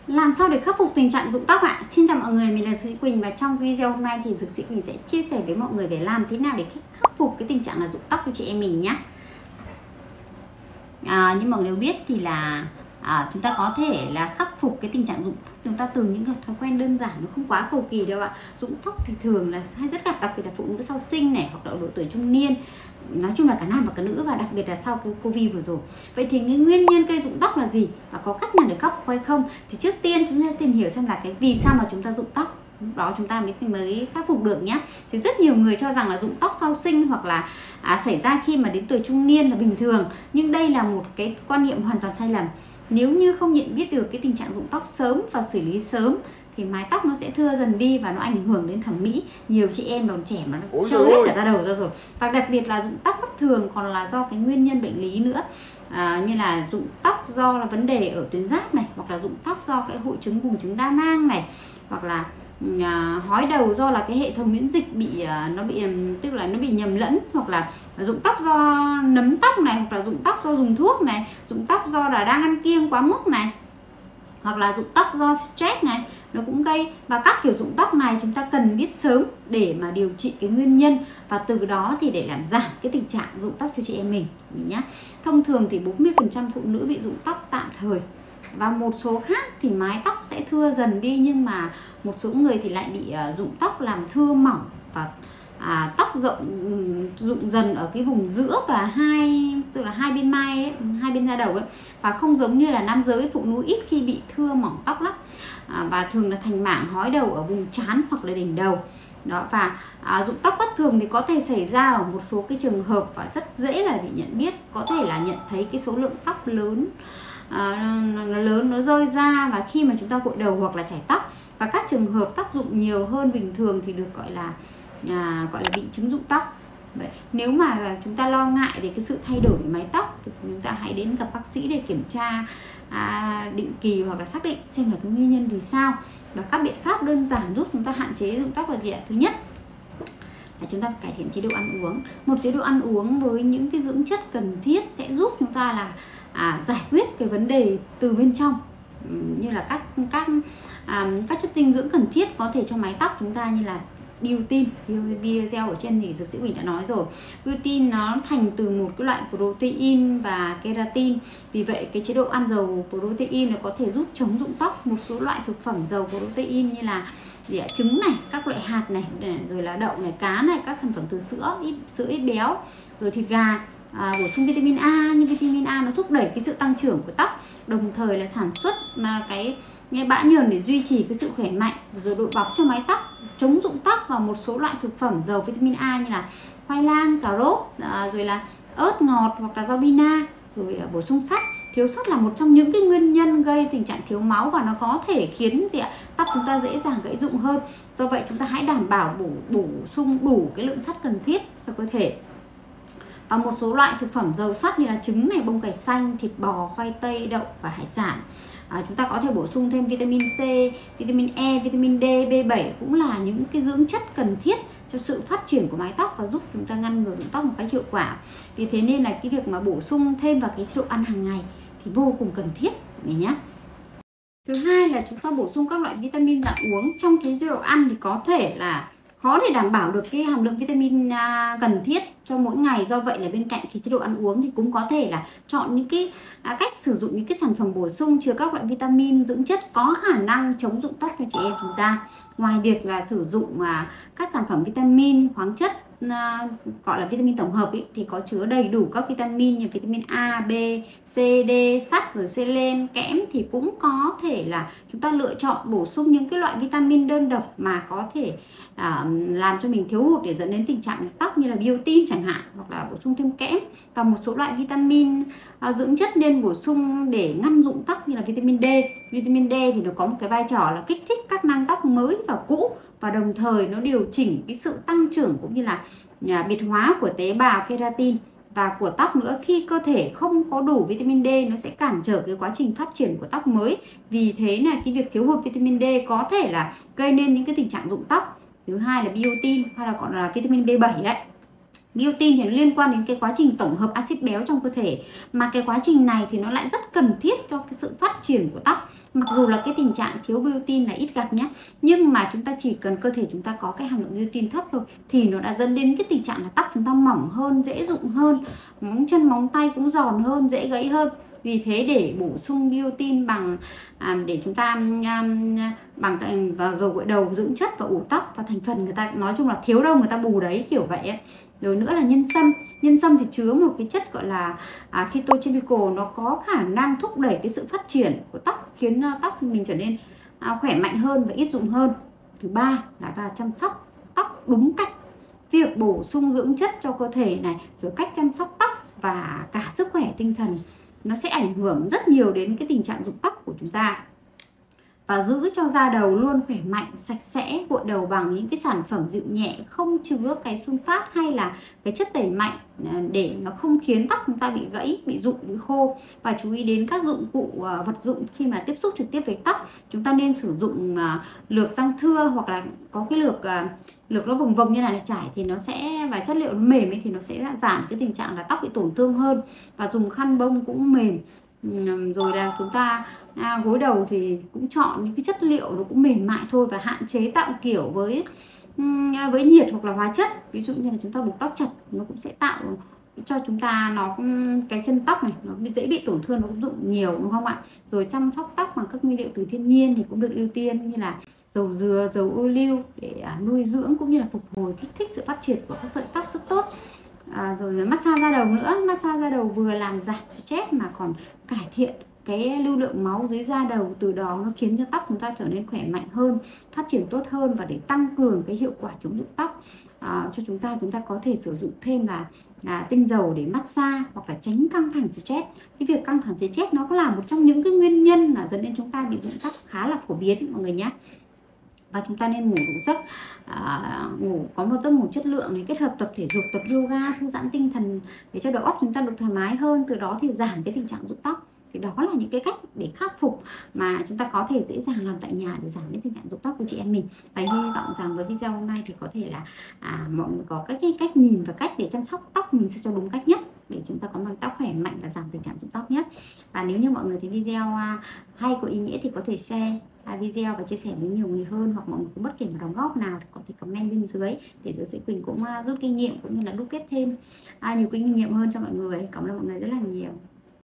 Làm sao để khắc phục tình trạng rụng tóc ạ? Xin chào mọi người, mình là Dược Sĩ Quỳnh và trong video hôm nay thì Dược Sĩ Quỳnh sẽ chia sẻ với mọi người về làm thế nào để khắc phục cái tình trạng là rụng tóc cho chị em mình nhé. Như mọi người đều biết thì là chúng ta có thể là khắc phục cái tình trạng rụng tóc chúng ta từ những cái thói quen đơn giản, nó không quá cầu kỳ đâu ạ. Rụng tóc thì thường là hay rất gặp, đặc biệt là phụ nữ sau sinh này, hoặc là độ tuổi trung niên, nói chung là cả nam và cả nữ, và đặc biệt là sau cái Covid vừa rồi. Vậy thì cái nguyên nhân gây rụng tóc là gì và có cách nào để khắc phục hay không? Thì trước tiên chúng ta tìm hiểu xem là cái vì sao mà chúng ta rụng tóc, đó chúng ta mới khắc phục được nhé. Thì rất nhiều người cho rằng là rụng tóc sau sinh hoặc là xảy ra khi mà đến tuổi trung niên là bình thường, nhưng đây là một cái quan niệm hoàn toàn sai lầm. Nếu như không nhận biết được cái tình trạng rụng tóc sớm và xử lý sớm thì mái tóc nó sẽ thưa dần đi và nó ảnh hưởng đến thẩm mỹ. Nhiều chị em còn trẻ mà nó trơ hết cả da đầu ra rồi. Và đặc biệt là rụng tóc bất thường còn là do cái nguyên nhân bệnh lý nữa, như là rụng tóc do là vấn đề ở tuyến giáp này, hoặc là rụng tóc do cái hội chứng buồng trứng đa nang này, hoặc là hói đầu do là cái hệ thống miễn dịch bị tức là nó bị nhầm lẫn, hoặc là rụng tóc do nấm tóc này, hoặc là rụng tóc do dùng thuốc này, rụng tóc do là đang ăn kiêng quá mức này, hoặc là rụng tóc do stress này, nó cũng gây. Và các kiểu rụng tóc này chúng ta cần biết sớm để mà điều trị cái nguyên nhân, và từ đó thì để làm giảm cái tình trạng rụng tóc cho chị em mình nhé. Thông thường thì 40% phụ nữ bị rụng tóc tạm thời, và một số khác thì mái tóc sẽ thưa dần đi, nhưng mà một số người thì lại bị rụng tóc làm thưa mỏng và tóc rụng dần ở cái vùng giữa và tức là hai bên mai ấy, hai bên da đầu ấy, và không giống như là nam giới. Phụ nữ ít khi bị thưa mỏng tóc lắm, và thường là thành mảng hói đầu ở vùng trán hoặc là đỉnh đầu đó. Và rụng tóc bất thường thì có thể xảy ra ở một số cái trường hợp và rất dễ là bị nhận biết. Có thể là nhận thấy cái số lượng tóc lớn, nó rơi ra và khi mà chúng ta gội đầu hoặc là chải tóc. Và các trường hợp tóc rụng nhiều hơn bình thường thì được gọi là bị chứng rụng tóc. Vậy, nếu mà chúng ta lo ngại về cái sự thay đổi về mái tóc thì chúng ta hãy đến gặp bác sĩ để kiểm tra định kỳ, hoặc là xác định xem là cái nguyên nhân vì sao, và các biện pháp đơn giản giúp chúng ta hạn chế rụng tóc là gì ạ? Thứ nhất là chúng ta phải cải thiện chế độ ăn uống. Một chế độ ăn uống với những cái dưỡng chất cần thiết sẽ giúp chúng ta là giải quyết cái vấn đề từ bên trong, như là các chất dinh dưỡng cần thiết có thể cho mái tóc chúng ta, như là biotin. Video ở trên thì Dược Sĩ Quỳnh đã nói rồi, biotin nó thành từ một cái loại protein và keratin. Vì vậy cái chế độ ăn giàu protein nó có thể giúp chống rụng tóc. Một số loại thực phẩm giàu protein như là trứng này, các loại hạt này, rồi là đậu này, cá này, các sản phẩm từ sữa ít béo, rồi thịt gà, bổ sung vitamin A. Nhưng vitamin A nó thúc đẩy cái sự tăng trưởng của tóc, đồng thời là sản xuất cái bã nhờn để duy trì cái sự khỏe mạnh, rồi độ bóng cho mái tóc, chống rụng tóc. Và một số loại thực phẩm giàu vitamin A như là khoai lang, cà rốt, rồi là ớt ngọt hoặc là rau bina, rồi bổ sung sắt. Thiếu sắt là một trong những cái nguyên nhân gây tình trạng thiếu máu, và nó có thể khiến tóc chúng ta dễ dàng gãy rụng hơn. Do vậy chúng ta hãy đảm bảo bổ sung đủ cái lượng sắt cần thiết cho cơ thể. Và một số loại thực phẩm giàu sắt như là trứng này, bông cải xanh, thịt bò, khoai tây, đậu và hải sản. Chúng ta có thể bổ sung thêm vitamin C, vitamin E, vitamin D, B7 cũng là những cái dưỡng chất cần thiết cho sự phát triển của mái tóc và giúp chúng ta ngăn ngừa rụng tóc một cách hiệu quả. Vì thế nên là cái việc mà bổ sung thêm vào cái chế độ ăn hàng ngày thì vô cùng cần thiết mọi người nhé. Thứ hai là chúng ta bổ sung các loại vitamin dạng uống. Trong cái chế độ ăn thì có thể là khó để đảm bảo được cái hàm lượng vitamin cần thiết cho mỗi ngày. Do vậy là bên cạnh cái chế độ ăn uống thì cũng có thể là chọn những cái cách sử dụng những cái sản phẩm bổ sung chứa các loại vitamin dưỡng chất có khả năng chống rụng tóc cho chị em chúng ta. Ngoài việc là sử dụng các sản phẩm vitamin, khoáng chất gọi là vitamin tổng hợp thì có chứa đầy đủ các vitamin như vitamin A, B, C, D, sắt, rồi selen, kẽm, thì cũng có thể là chúng ta lựa chọn bổ sung những cái loại vitamin đơn độc mà có thể làm cho mình thiếu hụt để dẫn đến tình trạng tóc, như là biotin chẳng hạn, hoặc là bổ sung thêm kẽm. Và một số loại vitamin dưỡng chất nên bổ sung để ngăn rụng tóc như là vitamin D. Vitamin D thì nó có một cái vai trò là kích thích các nang tóc mới và cũ, và đồng thời nó điều chỉnh cái sự tăng trưởng cũng như là biệt hóa của tế bào keratin và của tóc nữa. Khi cơ thể không có đủ vitamin D, nó sẽ cản trở cái quá trình phát triển của tóc mới. Vì thế là cái việc thiếu hụt vitamin D có thể là gây nên những cái tình trạng rụng tóc. Thứ hai là biotin, hay là gọi là vitamin B7 đấy. Biotin thì nó liên quan đến cái quá trình tổng hợp axit béo trong cơ thể, mà cái quá trình này thì nó lại rất cần thiết cho cái sự phát triển của tóc. Mặc dù là cái tình trạng thiếu biotin là ít gặp nhé, nhưng mà chúng ta chỉ cần cơ thể chúng ta có cái hàm lượng biotin thấp thôi thì nó đã dẫn đến cái tình trạng là tóc chúng ta mỏng hơn, dễ rụng hơn, móng chân móng tay cũng giòn hơn, dễ gãy hơn. Vì thế để bổ sung biotin bằng để chúng ta bằng vào dầu gội đầu, dưỡng chất và ủ tóc, và thành phần người ta nói chung là thiếu đâu người ta bù đấy, kiểu vậy ấy. Rồi nữa là nhân sâm. Nhân sâm thì chứa một cái chất gọi là phytochemical, nó có khả năng thúc đẩy cái sự phát triển của tóc, khiến tóc mình trở nên khỏe mạnh hơn và ít rụng hơn. Thứ ba là chăm sóc tóc đúng cách. Việc bổ sung dưỡng chất cho cơ thể này, rồi cách chăm sóc tóc và cả sức khỏe tinh thần, nó sẽ ảnh hưởng rất nhiều đến cái tình trạng rụng tóc của chúng ta. Và giữ cho da đầu luôn khỏe mạnh, sạch sẽ, gội đầu bằng những cái sản phẩm dịu nhẹ, không chứa cái sun phát hay là cái chất tẩy mạnh, để nó không khiến tóc chúng ta bị gãy, bị rụng, bị khô. Và chú ý đến các dụng cụ vật dụng khi mà tiếp xúc trực tiếp với tóc. Chúng ta nên sử dụng lược răng thưa, hoặc là có cái lược nó vòng vòng như này trải thì nó sẽ, và chất liệu nó mềm ấy thì nó sẽ giảm cái tình trạng là tóc bị tổn thương hơn. Và dùng khăn bông cũng mềm. Rồi là chúng ta gối đầu thì cũng chọn những cái chất liệu nó cũng mềm mại thôi, và hạn chế tạo kiểu với nhiệt hoặc là hóa chất. Ví dụ như là chúng ta buộc tóc chặt, nó cũng sẽ tạo cho chúng ta cái chân tóc này nó dễ bị tổn thương, nó cũng rụng nhiều, đúng không ạ? Rồi chăm sóc tóc bằng các nguyên liệu từ thiên nhiên thì cũng được ưu tiên, như là dầu dừa, dầu ô liu để nuôi dưỡng cũng như là phục hồi, kích thích sự phát triển của các sợi tóc rất tốt. Rồi massage da đầu nữa. Massage da đầu vừa làm giảm stress mà còn cải thiện cái lưu lượng máu dưới da đầu, từ đó nó khiến cho tóc chúng ta trở nên khỏe mạnh hơn, phát triển tốt hơn. Và để tăng cường cái hiệu quả chống rụng tóc cho chúng ta có thể sử dụng thêm là tinh dầu để massage, hoặc là tránh căng thẳng stress. Cái việc căng thẳng stress nó cũng là một trong những cái nguyên nhân là dẫn đến chúng ta bị rụng tóc khá là phổ biến mọi người nhé. Và chúng ta nên ngủ đủ giấc, ngủ có một giấc ngủ chất lượng này, kết hợp tập thể dục, tập yoga, thư giãn tinh thần để cho đầu óc chúng ta được thoải mái hơn, từ đó thì giảm cái tình trạng rụng tóc. Thì đó là những cái cách để khắc phục mà chúng ta có thể dễ dàng làm tại nhà để giảm cái tình trạng rụng tóc của chị em mình. Và hy vọng rằng với video hôm nay thì có thể là mọi người có các cái cách nhìn và cách để chăm sóc tóc mình sao cho đúng cách nhất, để chúng ta có mái tóc khỏe mạnh và giảm tình trạng rụng tóc nhất. Và nếu như mọi người thấy video hay, có ý nghĩa thì có thể share video và chia sẻ với nhiều người hơn, hoặc mọi người có bất kỳ một đóng góp nào thì có thể comment bên dưới để Dược Sĩ Quỳnh cũng rút kinh nghiệm, cũng như là đúc kết thêm nhiều kinh nghiệm hơn cho mọi người. Cảm ơn mọi người rất là nhiều.